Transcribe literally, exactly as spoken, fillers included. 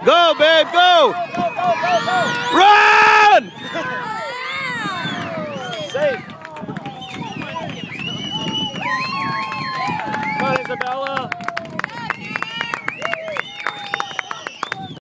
Go, babe, go! Go, go, go, go! Run! Safe. Come on, Isabella.